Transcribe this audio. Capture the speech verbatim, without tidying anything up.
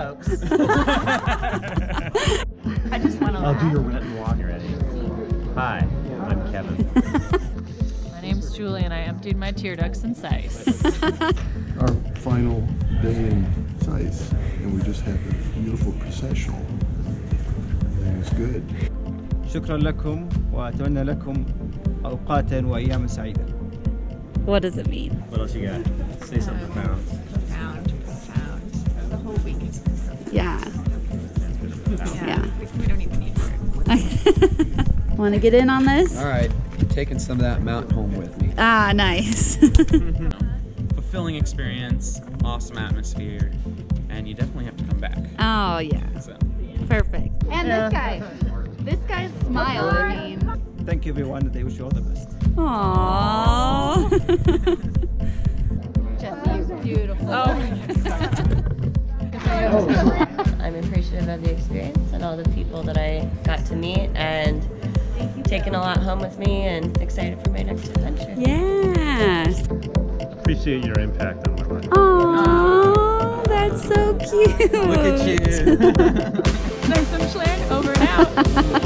jokes. I just want to I'll do your rent and walk. Ready? Hi, I'm Kevin. My name's Julie and I emptied my tear ducts in Sice. Our final day in Sice, and we just had a beautiful processional. Everything was good. شكرا لكم وأتمنى لكم أوقاتا وأياما سعيدة. What does it mean? What else you got? Say something profound. Profound, profound. The whole week is profound. Yeah. Yeah. Yeah. We, we don't even need words. Want to get in on this? All right, taking some of that mountain home with me. Ah, nice. Fulfilling experience, awesome atmosphere, and you definitely have to come back. Oh, yeah. So. Perfect. And Yeah. this guy. This guy's smile, I mean. Thank you everyone, they wish you all the best. Aww. Jesse's beautiful. Oh. I'm appreciative of the experience and all the people that I got to meet and taking a lot home with me and excited for my next adventure. Yeah. Appreciate your impact on my life. Aww, that's so cute. Look at you. There's some Schland over and out.